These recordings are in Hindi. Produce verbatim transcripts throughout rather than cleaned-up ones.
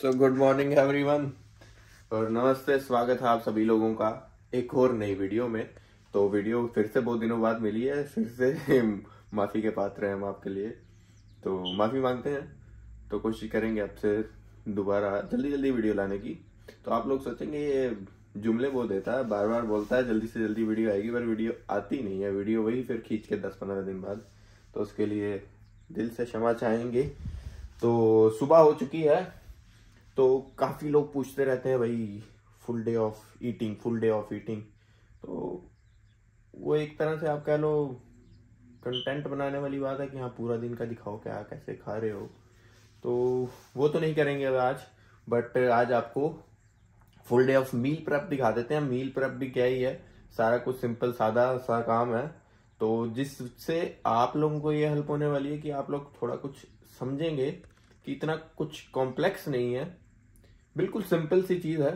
सो गुड मॉर्निंग एवरीवन और नमस्ते। स्वागत है आप सभी लोगों का एक और नई वीडियो में। तो वीडियो फिर से बहुत दिनों बाद मिली है, फिर से माफ़ी के पात्र हैं हम आपके लिए, तो माफ़ी मांगते हैं। तो कोशिश करेंगे आपसे दोबारा जल्दी जल्दी वीडियो लाने की। तो आप लोग सोचेंगे ये जुमले बहुत देता है, बार बार बोलता है जल्दी से जल्दी वीडियो आएगी, पर वीडियो आती नहीं है। वीडियो वही फिर खींच के दस पंद्रह दिन बाद, तो उसके लिए दिल से क्षमा चाहेंगे। तो सुबह हो चुकी है, तो काफ़ी लोग पूछते रहते हैं भाई full day of eating full day of eating. तो वो एक तरह से आप कह लो कंटेंट बनाने वाली बात है कि हाँ पूरा दिन का दिखाओ क्या कैसे खा रहे हो। तो वो तो नहीं करेंगे अब आज, बट आज आपको full day of meal prep दिखा देते हैं। मील प्रेप भी क्या ही है, सारा कुछ सिंपल सादा सा काम है, तो जिससे आप लोगों को ये हेल्प होने वाली है कि आप लोग थोड़ा कुछ समझेंगे कि इतना कुछ कॉम्प्लेक्स नहीं है, बिल्कुल सिंपल सी चीज है।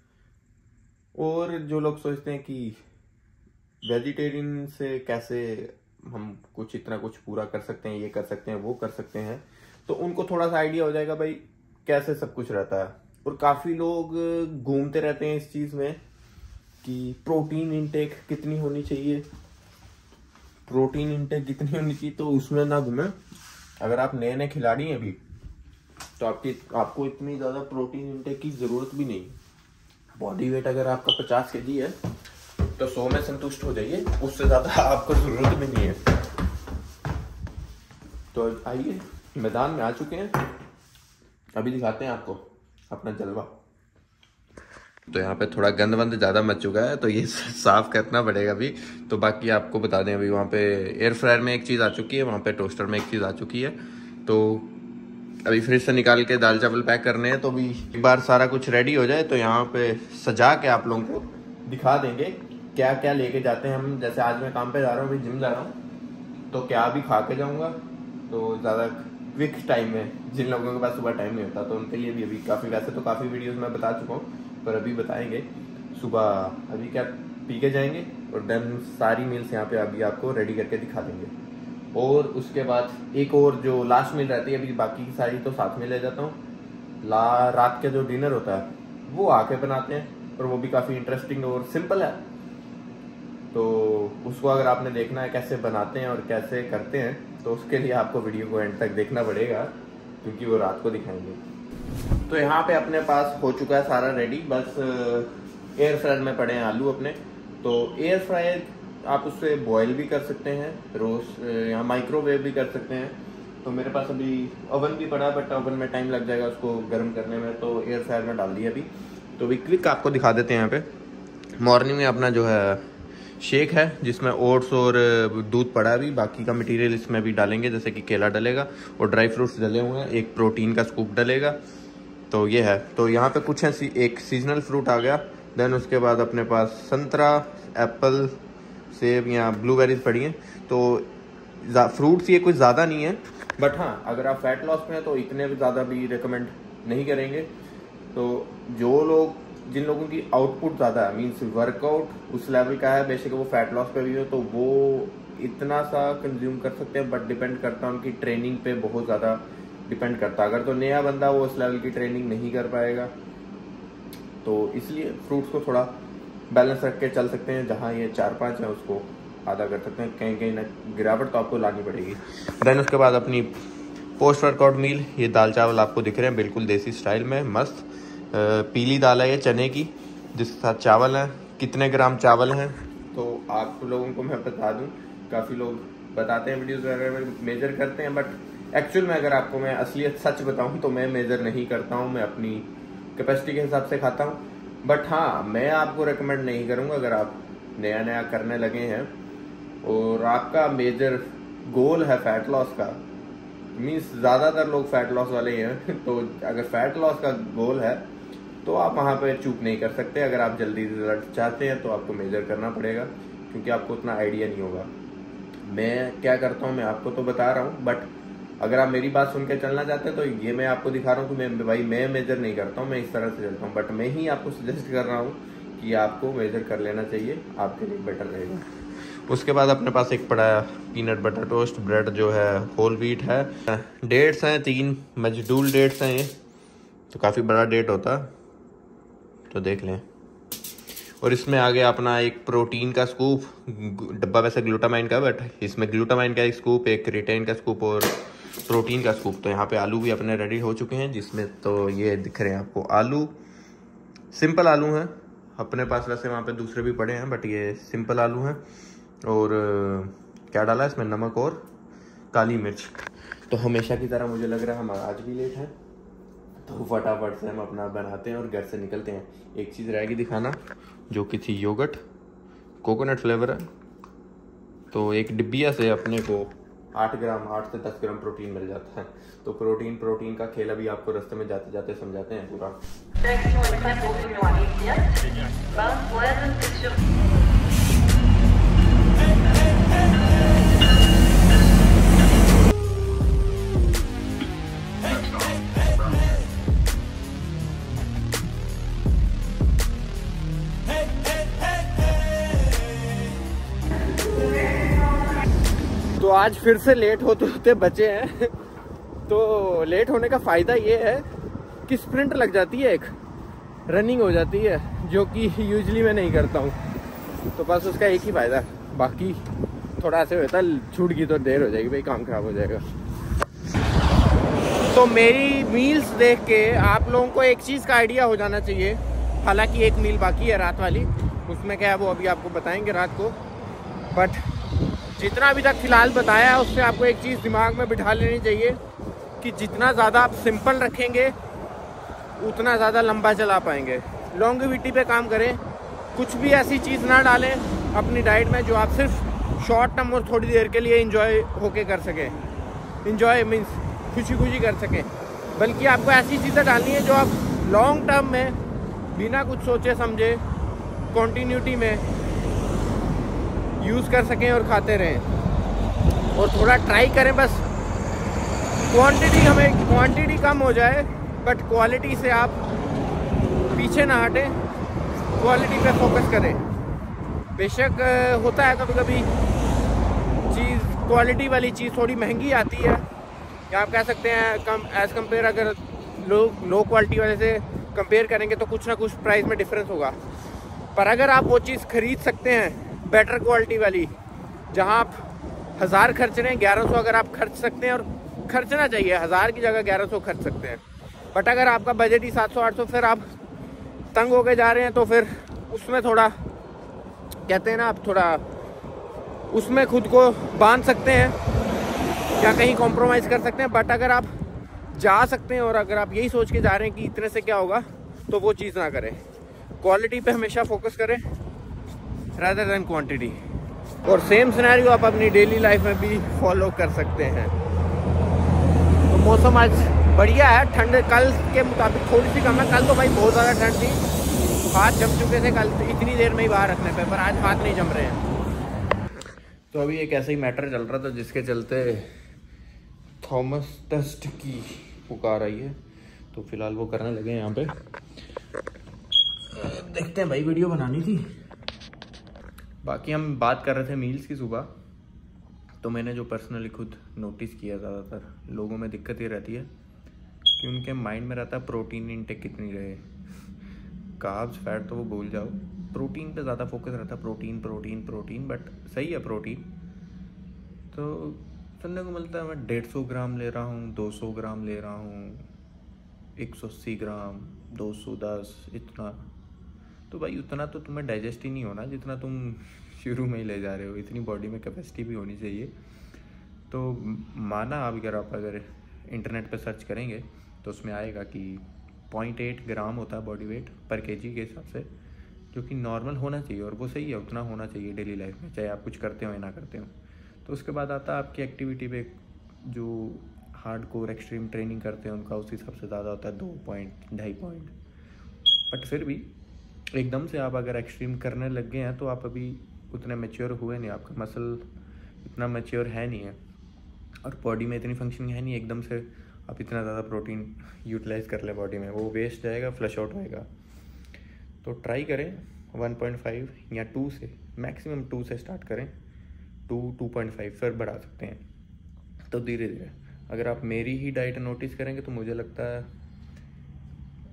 और जो लोग सोचते हैं कि वेजिटेरियन से कैसे हम कुछ इतना कुछ पूरा कर सकते हैं, ये कर सकते हैं वो कर सकते हैं, तो उनको थोड़ा सा आइडिया हो जाएगा भाई कैसे सब कुछ रहता है। और काफी लोग घूमते रहते हैं इस चीज में कि प्रोटीन इंटेक कितनी होनी चाहिए, प्रोटीन इंटेक कितनी होनी चाहिए, तो उसमें ना घूमे। अगर आप नए नए खिलाड़ी हैं अभी, तो आपकी आपको इतनी ज्यादा प्रोटीन इंटेक की जरूरत भी नहीं। बॉडी वेट अगर आपका पचास के जी है तो सौ में संतुष्ट हो जाइए, उससे ज्यादा आपको जरूरत भी नहीं है। तो आइए मैदान में आ चुके हैं, अभी दिखाते हैं आपको अपना जलवा। तो यहाँ पे थोड़ा गंद वंद ज्यादा मच चुका है, तो ये साफ करना पड़ेगा अभी। तो बाकी आपको बता दें, अभी वहाँ पे एयर फ्रायर में एक चीज आ चुकी है, वहाँ पे टोस्टर में एक चीज आ चुकी है। तो अभी फ्रिज से निकाल के दाल चावल पैक करने हैं, तो अभी एक बार सारा कुछ रेडी हो जाए तो यहाँ पे सजा के आप लोगों को दिखा देंगे क्या क्या लेके जाते हैं हम। जैसे आज मैं काम पे जा रहा हूँ, अभी जिम जा रहा हूँ, तो क्या भी खा के जाऊँगा। तो ज़्यादा क्विक टाइम में जिन लोगों के पास सुबह टाइम नहीं होता, तो उनके लिए भी अभी काफ़ी, वैसे तो काफ़ी वीडियोज़ मैं बता चुका हूँ, पर अभी बताएंगे। सुबह अभी क्या पी के जाएंगे और देन सारी मील्स यहाँ पे अभी आपको रेडी करके दिखा देंगे। और उसके बाद एक और जो लास्ट मील रहती है, अभी बाकी की सारी तो साथ में ले जाता हूँ। ला रात का जो डिनर होता है वो आके बनाते हैं, और वो भी काफ़ी इंटरेस्टिंग और सिंपल है। तो उसको अगर आपने देखना है कैसे बनाते हैं और कैसे करते हैं, तो उसके लिए आपको वीडियो को एंड तक देखना पड़ेगा, क्योंकि वो रात को दिखाएंगे। तो यहाँ पे अपने पास हो चुका है सारा रेडी, बस एयर फ्रायर में पड़े हैं आलू अपने। तो एयर फ्रायर आप उससे बॉयल भी कर सकते हैं, रोस्ट या माइक्रोवेव भी कर सकते हैं। तो मेरे पास अभी ओवन भी पड़ा, बट ओवन में टाइम लग जाएगा उसको गर्म करने में, तो एयर फ्रायर में डाल दिया अभी। तो अभी क्विक आपको दिखा देते हैं। यहाँ पे मॉर्निंग में अपना जो है शेक है, जिसमें ओट्स और दूध पड़ा है। अभी बाकी का मटेरियल इसमें भी डालेंगे, जैसे कि केला डलेगा और ड्राई फ्रूट्स डले हुए हैं, एक प्रोटीन का स्कूप डलेगा। तो ये है। तो यहाँ पे कुछ है, एक सीजनल फ्रूट आ गया। देन उसके बाद अपने पास संतरा, एप्पल, सेब या ब्लूबेरीज पड़ी हैं। तो फ्रूट्स ये कुछ ज़्यादा नहीं है, बट हाँ अगर आप फैट लॉस में हैं तो इतने भी ज़्यादा भी रिकमेंड नहीं करेंगे। तो जो लोग जिन लोगों की आउटपुट ज़्यादा है, मीन्स वर्कआउट उस लेवल का है, बेशक वो फैट लॉस पे भी हो, तो वो इतना सा कंज्यूम कर सकते हैं। बट डिपेंड करता है उनकी ट्रेनिंग पे, बहुत ज़्यादा डिपेंड करता है। अगर तो नया बंदा वो उस लेवल की ट्रेनिंग नहीं कर पाएगा, तो इसलिए फ्रूट्स को थोड़ा बैलेंस रख के चल सकते हैं। जहाँ ये चार पाँच है उसको आधा कर सकते हैं, कहीं कहीं ना गिरावट तो आपको लानी पड़ेगी। देन उसके बाद अपनी पोस्ट वर्कआउट मील, ये दाल चावल आपको दिख रहे हैं बिल्कुल देसी स्टाइल में, मस्त पीली दाल है ये चने की, जिसके साथ चावल है। कितने ग्राम चावल हैं तो आप लोगों को मैं बता दूं, काफ़ी लोग बताते हैं वीडियोज़ वगैरह में मेजर करते हैं, बट एक्चुअल में अगर आपको मैं असलियत सच बताऊं तो मैं मेजर नहीं करता हूं, मैं अपनी कैपेसिटी के हिसाब से खाता हूं। बट हाँ मैं आपको रेकमेंड नहीं करूंगा अगर आप नया नया करने लगे हैं और आपका मेजर गोल है फैट लॉस का, मीन्स ज़्यादातर लोग फैट लॉस वाले ही हैं। तो अगर फैट लॉस का गोल है तो आप वहाँ पे चूक नहीं कर सकते। अगर आप जल्दी रिजल्ट चाहते हैं तो आपको मेजर करना पड़ेगा, क्योंकि आपको उतना आइडिया नहीं होगा। मैं क्या करता हूँ मैं आपको तो बता रहा हूँ, बट अगर आप मेरी बात सुन के चलना चाहते हैं तो ये मैं आपको दिखा रहा हूँ कि मैं भाई मैं मेजर नहीं करता हूँ, मैं इस तरह से चलता हूँ। बट मैं ही आपको सजेस्ट कर रहा हूँ कि आपको मेजर कर लेना चाहिए, आपके लिए बेटर रहेगा। उसके बाद अपने पास एक पड़ा है पीनट बटर टोस्ट, ब्रेड जो है होल व्हीट है, डेट्स हैं तीन मजदूल डेट्स हैं ये, तो काफ़ी बड़ा डेट होता, तो देख लें। और इसमें आ गया अपना एक प्रोटीन का स्कूप, डब्बा वैसे ग्लूटामाइन का, बट इसमें ग्लूटामाइन का एक स्कूप, एक क्रिएटिन का स्कूप और प्रोटीन का स्कूप। तो यहाँ पे आलू भी अपने रेडी हो चुके हैं, जिसमें तो ये दिख रहे हैं आपको आलू, सिंपल आलू हैं अपने पास, वैसे वहाँ पे दूसरे भी पड़े हैं बट ये सिंपल आलू हैं। और क्या डाला है इसमें, नमक और काली मिर्च। तो हमेशा की तरह मुझे लग रहा है हमारा आज भी लेट है, तो फटाफट से हम अपना बनाते हैं और घर से निकलते हैं। एक चीज़ रहेगी दिखाना, जो कि थी योगर्ट, कोकोनट फ्लेवर है। तो एक डिब्बिया से अपने को आठ ग्राम आठ से दस ग्राम प्रोटीन मिल जाता है। तो प्रोटीन प्रोटीन का खेल अभी आपको रास्ते में जाते जाते समझाते हैं पूरा। तो आज फिर से लेट होते होते बचे हैं। तो लेट होने का फ़ायदा ये है कि स्प्रिंट लग जाती है, एक रनिंग हो जाती है, जो कि यूजली मैं नहीं करता हूँ। तो बस उसका एक ही फ़ायदा, बाकी थोड़ा ऐसे होता है छूट गई तो देर हो जाएगी भाई, काम खराब हो जाएगा। तो मेरी मील्स देख के आप लोगों को एक चीज़ का आइडिया हो जाना चाहिए। हालांकि एक मील बाकी है रात वाली, उसमें क्या है वो अभी आपको बताएंगे रात को। बट जितना अभी तक फ़िलहाल बताया है उससे आपको एक चीज़ दिमाग में बिठा लेनी चाहिए कि जितना ज़्यादा आप सिंपल रखेंगे उतना ज़्यादा लंबा चला पाएंगे। लॉन्गेविटी पे काम करें, कुछ भी ऐसी चीज़ ना डालें अपनी डाइट में जो आप सिर्फ शॉर्ट टर्म और थोड़ी देर के लिए इंजॉय होके कर सकें। इंजॉय मीन्स खुशी खुशी कर सकें, बल्कि आपको ऐसी चीज़ें डालनी है जो आप लॉन्ग टर्म में बिना कुछ सोचे समझे कॉन्टीन्यूटी में यूज़ कर सकें और खाते रहें। और थोड़ा ट्राई करें, बस क्वांटिटी हमें क्वांटिटी कम हो जाए बट क्वालिटी से आप पीछे ना हटें, क्वालिटी पे फोकस करें। बेशक होता है कभी कभी चीज़, क्वालिटी वाली चीज़ थोड़ी महंगी आती है, या आप कह सकते हैं कम एज़ कम्पेयर, अगर लोग लो क्वालिटी वाले से कंपेयर करेंगे तो कुछ ना कुछ प्राइस में डिफरेंस होगा। पर अगर आप वो चीज़ ख़रीद सकते हैं बेटर क्वालिटी वाली, जहां आप हज़ार खर्च रहे हैं, ग्यारह सौ अगर आप खर्च सकते हैं, और खर्चना चाहिए, हज़ार की जगह ग्यारह सौ खर्च सकते हैं। बट अगर आपका बजट ही सात सौ आठ सौ, फिर आप तंग होके जा रहे हैं, तो फिर उसमें थोड़ा कहते हैं ना, आप थोड़ा उसमें खुद को बांध सकते हैं या कहीं कॉम्प्रोमाइज़ कर सकते हैं। बट अगर आप जा सकते हैं और अगर आप यही सोच के जा रहे हैं कि इतने से क्या होगा, तो वो चीज़ ना करें। क्वालिटी पे हमेशा फोकस करें rather than क्वांटिटी। और सेम सिनेरियो आप अपनी डेली लाइफ में भी फॉलो कर सकते हैं। तो मौसम आज बढ़िया है, ठंड कल के मुताबिक थोड़ी सी कम है। कल तो भाई बहुत ज़्यादा ठंड थी, हाथ जम चुके थे कल इतनी देर में ही बाहर रखने पे, पर आज हाथ नहीं जम रहे हैं। तो अभी एक ऐसा ही मैटर चल रहा था जिसके चलते थॉमस टेस्ट की पुकार आई है, तो फिलहाल वो करने लगे हैं यहाँ पे। देखते हैं भाई, वीडियो बनानी थी। बाकी हम बात कर रहे थे मील्स की सुबह। तो मैंने जो पर्सनली खुद नोटिस किया, ज़्यादातर लोगों में दिक्कत ये रहती है कि उनके माइंड में रहता है प्रोटीन इंटेक कितनी रहे। कार्ब्स फैट तो वो भूल जाओ, प्रोटीन पे ज़्यादा फोकस रहता है, प्रोटीन प्रोटीन प्रोटीन। बट सही है प्रोटीन, तो सुनने को मिलता है मैं डेढ़ सौ ग्राम ले रहा हूँ, दो सौ ग्राम ले रहा हूँ, एक सौ अस्सी ग्राम, दो सौ दस, इतना। तो भाई उतना तो तुम्हें डाइजेस्ट ही नहीं होना जितना तुम शुरू में ही ले जा रहे हो। इतनी बॉडी में कैपेसिटी भी होनी चाहिए। तो माना आप अगर आप अगर इंटरनेट पर सर्च करेंगे तो उसमें आएगा कि पॉइंट एट ग्राम होता है बॉडी वेट पर केजी के हिसाब से, जो कि नॉर्मल होना चाहिए, और वो सही है, उतना होना चाहिए डेली लाइफ में, चाहे आप कुछ करते हो या ना करते हो। तो उसके बाद आता है आपकी एक्टिविटी पे, जो हार्ड कोर एक्सट्रीम ट्रेनिंग करते हैं उनका उस हिसाब से ज़्यादा होता है, दो पॉइंट ढाई पॉइंट। बट फिर भी एकदम से आप अगर एक्सट्रीम करने लग गए हैं तो आप अभी उतने मैच्योर हुए नहीं, आपका मसल इतना मैच्योर है नहीं है, और बॉडी में इतनी फंक्शनिंग है नहीं, एकदम से आप इतना ज़्यादा प्रोटीन यूटिलाइज कर ले बॉडी में, वो वेस्ट जाएगा, फ्लश आउट होएगा। तो ट्राई करें वन पॉइंट फाइव या टू से, मैक्सिमम टू से स्टार्ट करें, टू टू पॉइंट फाइव फिर बढ़ा सकते हैं। तो धीरे धीरे अगर आप मेरी ही डाइट नोटिस करेंगे तो मुझे लगता है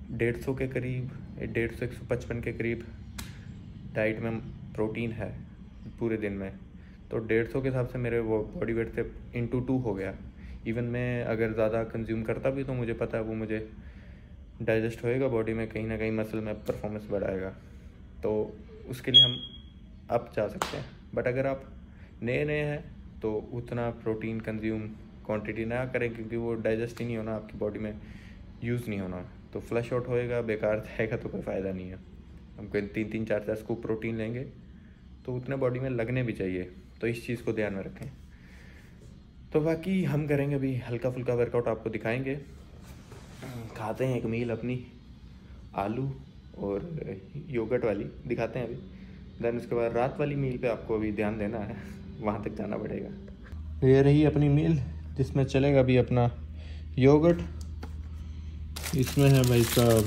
डेढ़ सौ के करीब, डेढ़ सौ एक सौ पचपन के करीब डाइट में प्रोटीन है पूरे दिन में। तो डेढ़ सौ के हिसाब से मेरे वो बॉडी वेट से इंटू टू हो गया। इवन मैं अगर ज़्यादा कंज्यूम करता भी तो मुझे पता है वो मुझे डाइजेस्ट होएगा बॉडी में, कहीं ना कहीं मसल में परफॉर्मेंस बढ़ाएगा। तो उसके लिए हम अप जा सकते हैं। बट अगर आप नए नए हैं तो उतना प्रोटीन कंज्यूम क्वांटिटी ना करें, क्योंकि वो डाइजेस्ट ही नहीं होना, आपकी बॉडी में यूज़ नहीं होना, तो फ्लश आउट होएगा, बेकार जाएगा, तो कोई फ़ायदा नहीं है। हम कोई तीन तीन चार चार स्कूप प्रोटीन लेंगे तो उतने बॉडी में लगने भी चाहिए, तो इस चीज़ को ध्यान में रखें। तो बाकी हम करेंगे अभी हल्का फुल्का वर्कआउट, आपको दिखाएंगे। खाते हैं एक मील अपनी आलू और योगर्ट वाली दिखाते हैं अभी, देन उसके बाद रात वाली मील पे आपको अभी ध्यान देना है, वहाँ तक जाना पड़ेगा। ये रही अपनी मील जिसमें चलेगा अभी अपना योगर्ट, इसमें है भाई साहब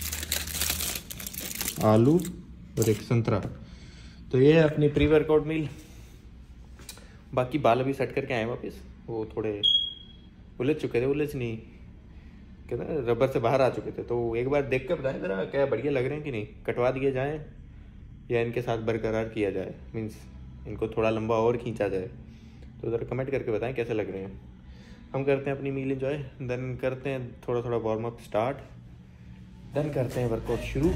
आलू और एक संतरा। तो ये है अपनी प्री वर्कआउट मील। बाकी बाल अभी सेट करके आए वापस, वो थोड़े उलझ चुके थे, उलझ नहीं कहते ना रबर से बाहर आ चुके थे। तो एक बार देख कर बताएं ज़रा क्या बढ़िया लग रहे हैं कि नहीं, कटवा दिए जाएं या इनके साथ बरकरार किया जाए, मीन्स इनको थोड़ा लंबा और खींचा जाए। तो ज़रा कमेंट करके बताएं कैसे लग रहे हैं। हम करते हैं अपनी मील एंजॉय, देन करते हैं थोड़ा थोड़ा वार्म अप स्टार्ट, देन करते हैं वर्कआउट शुरू।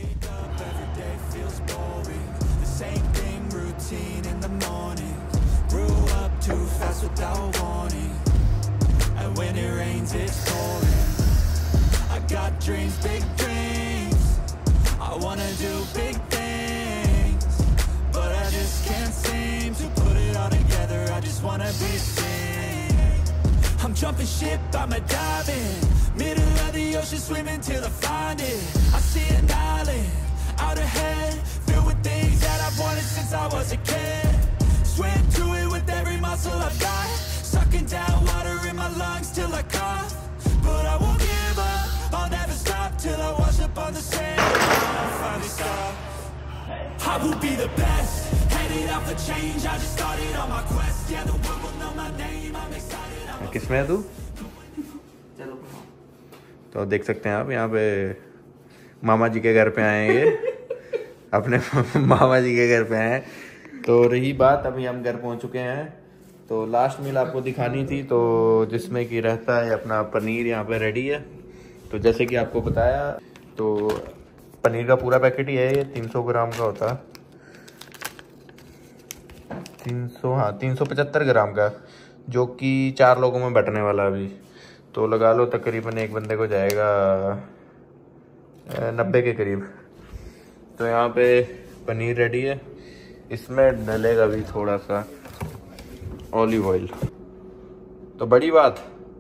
I'm jumping ship, I'm a diving, middle of the ocean, swimming till I find it. I see an island out ahead, filled with things that I've wanted since I was a kid. Swim to it with every muscle I've got, sucking down water in my lungs till I cough. But I won't give up, I'll never stop till I wash up on the sand. I'll finally stop. I will be the best, headed out for change. I just started on my quest. Yeah, the world will know my name. I'm excited. किसमें है तू? तो देख सकते हैं आप यहाँ पे मामा जी के घर पे आए हैं, ये अपने मामा जी के घर पे आए हैं। तो रही बात, अभी हम घर पहुँच चुके हैं। तो लास्ट मील आपको दिखानी थी, तो जिसमें कि रहता है अपना पनीर यहाँ पे रेडी है। तो जैसे कि आपको बताया, तो पनीर का पूरा पैकेट ही है, ये तीन सौ ग्राम का होता है, तीन सौ हाँ तीन सौ पचहत्तर ग्राम का, जो कि चार लोगों में बटने वाला अभी। तो लगा लो तकरीबन एक बंदे को जाएगा नब्बे के करीब। तो यहाँ पे पनीर रेडी है, इसमें डलेगा भी थोड़ा सा ऑलिव ऑयल। तो बड़ी बात,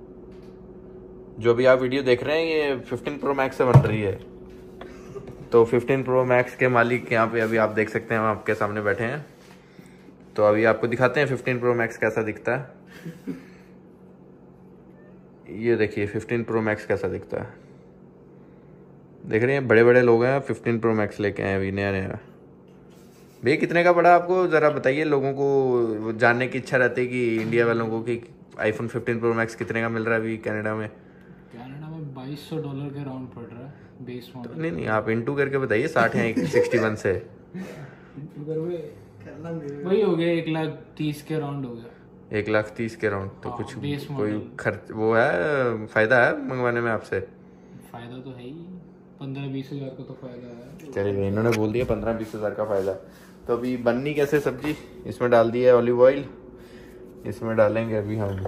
जो भी आप वीडियो देख रहे हैं ये फिफ्टीन प्रो मैक्स से बन रही है। तो फिफ्टीन प्रो मैक्स के मालिक यहाँ पे अभी आप देख सकते हैं, हम आपके सामने बैठे हैं। तो अभी आपको दिखाते हैं फिफ्टीन प्रो मैक्स कैसा दिखता है। ये देखिए फिफ्टीन प्रो मैक्स कैसा दिखता है, देख रहे हैं, बड़े बड़े लोग हैं, फिफ्टीन प्रो मैक्स लेके आए अभी नया नया। भैया कितने का पड़ा आपको, ज़रा बताइए, लोगों को जानने की इच्छा रहती है कि इंडिया वालों को कि आईफोन फिफ्टीन प्रो मैक्स कितने का मिल रहा है अभी कनाडा में। कनाडा में बाईस सौ डॉलर के राउंड पड़ रहा है बेस मॉडल। नहीं नहीं, आप इंटू करके बताइए, साठ है सिक्सटी वन से वही हो गया, एक लाख तीस के राउंड हो गया, एक लाख तीस के राउंड। तो हाँ, कुछ बेस कोई खर्च वो है, फायदा है मंगवाने में आपसे? फायदा तो है ही, पंद्रह बीस हजार का तो फायदा है। चलिए, इन्होंने बोल दिया पंद्रह बीस हजार का फायदा। तो अभी बननी कैसे सब्जी, इसमें डाल दिया है ऑलिव ऑयल, इसमें डालेंगे अभी हम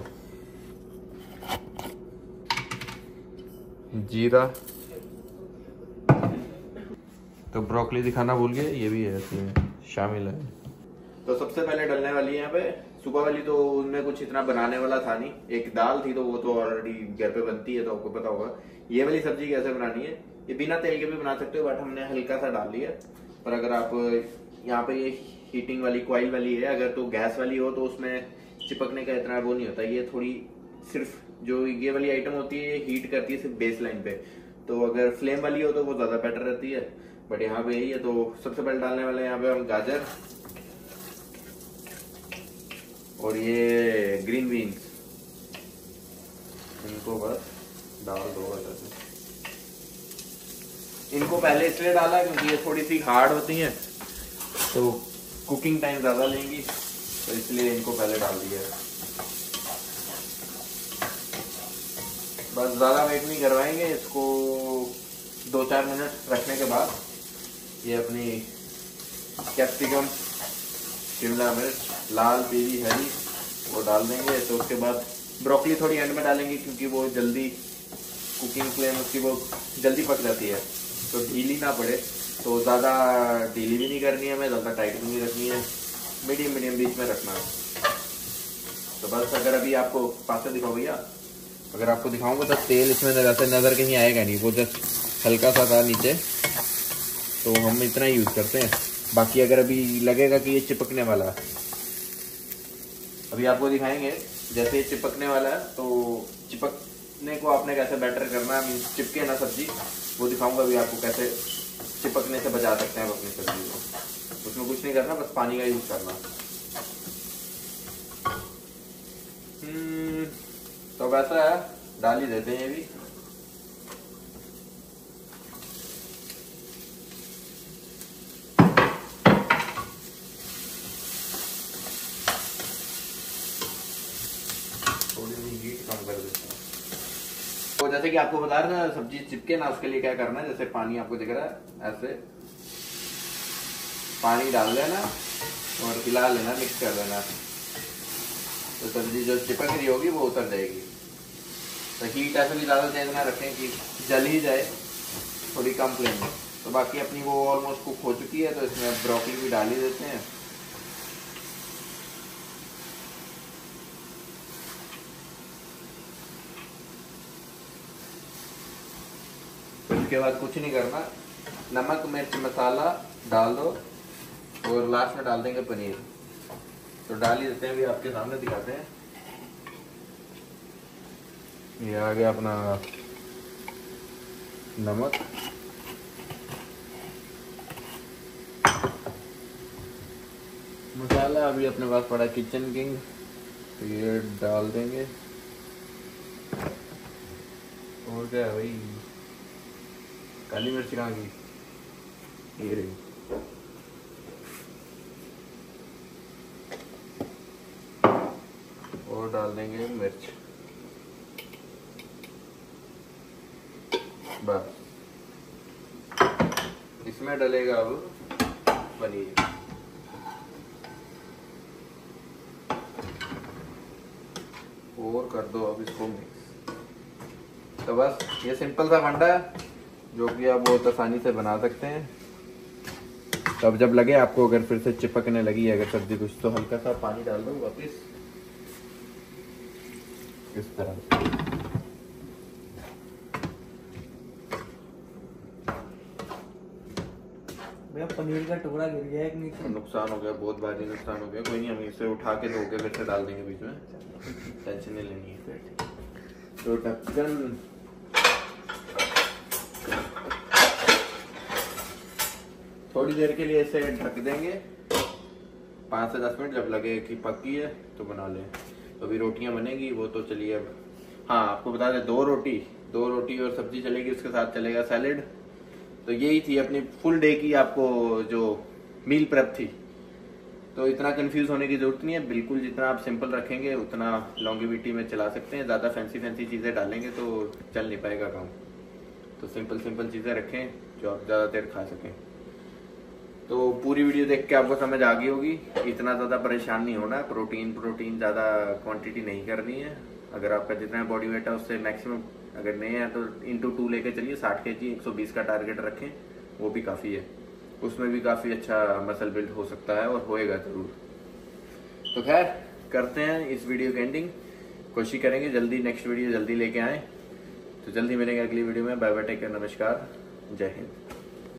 जीरा। तो ब्रोकली दिखाना भूल गए, ये भी है इसमें शामिल है। तो सबसे पहले डलने वाली है यहाँ पे, सुबह वाली तो उनमें कुछ इतना बनाने वाला था नहीं, एक दाल थी तो वो तो ऑलरेडी घर पे बनती है, तो आपको पता होगा। ये वाली सब्जी कैसे बनानी है, ये बिना तेल के भी बना सकते हो, बट हमने हल्का सा डाल लिया। पर अगर आप यहाँ पे ये हीटिंग वाली कॉइल वाली है, अगर तो गैस वाली हो तो उसमें चिपकने का इतना वो नहीं होता। ये थोड़ी सिर्फ जो ये वाली आइटम होती है ये हीट करती है सिर्फ बेस लाइन पे, तो अगर फ्लेम वाली हो तो वो ज्यादा बेटर रहती है। बट यहाँ पे यही है। तो सबसे पहले डालने वाले हैं यहाँ पे हम गाजर और ये ग्रीन बीन्स, इनको बस डाल दो। इनको पहले इसलिए डाला क्योंकि ये थोड़ी सी हार्ड होती हैं तो कुकिंग टाइम ज़्यादा लेंगी, तो इसलिए इनको पहले डाल दिया है। बस ज़्यादा वेट नहीं करवाएंगे इसको, दो चार मिनट रखने के बाद ये अपनी कैप्सिकम, शिमला मिर्च, लाल, पीली, हरी वो डाल देंगे। तो उसके बाद ब्रोकली थोड़ी एंड में डालेंगे क्योंकि वो जल्दी कुकिंग फ्लेम उसकी वो जल्दी पक जाती है, तो ढीली ना पड़े। तो ज़्यादा ढीली भी नहीं करनी है हमें, ज़्यादा टाइट भी नहीं रखनी है, मीडियम मीडियम बीच में रखना है। तो बस अगर अभी आपको पास से दिखाओ भैया, अगर आपको दिखाऊंगा तो तेल इसमें वैसे नज़र कहीं आएगा नहीं, वो जस्ट हल्का सा था नीचे, तो हम इतना ही यूज़ करते हैं। बाकी अगर अभी लगेगा कि ये चिपकने वाला है, अभी आपको दिखाएंगे जैसे ये चिपकने वाला है तो चिपकने को आपने कैसे बेटर करना है, चिपके ना सब्जी, वो दिखाऊंगा अभी आपको कैसे चिपकने से बचा सकते हैं अपनी सब्जी को। उसमें कुछ नहीं करना, बस पानी का यूज करना। हम्म तो वैसा है, डाल ही देते हैं ये भी। थोड़ी सी हीट कम कर देते हैं। तो जैसे कि आपको बता रहा था सब्जी चिपके ना, उसके लिए क्या करना है, जैसे पानी आपको दिख रहा है ऐसे पानी डाल देना और हिला लेना, मिक्स कर देना, तो सब्जी जो चिपक रही होगी वो उतर जाएगी। तो हीट ऐसे भी ज़्यादा तेज ना रखें कि जल ही जाए, थोड़ी कम फ्लेम में। तो बाकी अपनी वो ऑलमोस्ट कुक हो चुकी है, तो इसमें ब्रोकली भी डाल ही देते हैं। उसके बाद कुछ नहीं करना, नमक मिर्च मसाला डाल दो और लास्ट में डाल देंगे पनीर। तो डाल ही देते हैं, अभी आपके सामने दिखाते हैं। ये आ गया अपना नमक, मसाला अभी अपने पास पड़ा किचन किंग, तो ये डाल देंगे। और क्या है भाई, काली मिर्च कहाँ की, ये रही। और डाल देंगे मिर्च, बस। इसमें डलेगा अब पनीर। और कर दो अब इसको मिक्स। तो बस ये सिंपल सा फंडा है जो कि आप बहुत आसानी से बना सकते हैं। तो अब जब लगे आपको अगर फिर से चिपकने लगी अगर सब्जी कुछ, तो हल्का सा पानी डाल दो वापिस इस तरह से। भैया पनीर का टुकड़ा गिर गया एक नीचे, नुकसान हो गया, बहुत भारी नुकसान हो गया। कोई नहीं, हम इसे उठा के धो के फिर से डाल देंगे बीच में, टेंशन नहीं लेनी है। तो ढक्कन थोड़ी देर के लिए इसे ढक देंगे, पाँच से दस मिनट, जब लगे कि पकी है तो बना लें। तो अभी रोटियां बनेगी, वो तो चलिए अब। हाँ, आपको बता दें दो रोटी दो रोटी और सब्जी चलेगी, उसके साथ चलेगा सैलेड। तो यही थी अपनी फुल डे की आपको जो मील प्रेप थी। तो इतना कंफ्यूज होने की जरूरत नहीं है, बिल्कुल जितना आप सिंपल रखेंगे उतना लॉन्गेविटी में चला सकते हैं। ज़्यादा फैंसी फैंसी चीज़ें डालेंगे तो चल नहीं पाएगा काम। तो सिंपल सिंपल चीज़ें रखें जो आप ज़्यादा देर खा सकें। तो पूरी वीडियो देख के आपको समझ आ गई होगी, इतना ज़्यादा परेशान नहीं होना। प्रोटीन प्रोटीन ज़्यादा क्वांटिटी नहीं करनी है। अगर आपका जितना बॉडी वेट है उससे मैक्सिमम, अगर नहीं है तो इंटू टू लेके चलिए। साठ के जी एक सौ बीस का टारगेट रखें, वो भी काफ़ी है। उसमें भी काफ़ी अच्छा मसल बिल्ड हो सकता है और होएगा ज़रूर। तो खैर करते हैं इस वीडियो की एंडिंग, कोशिश करेंगे जल्दी नेक्स्ट वीडियो जल्दी लेके आएँ। तो जल्दी मिलेंगे अगली वीडियो में। बाय बाय, टेक केयर, नमस्कार, जय हिंद।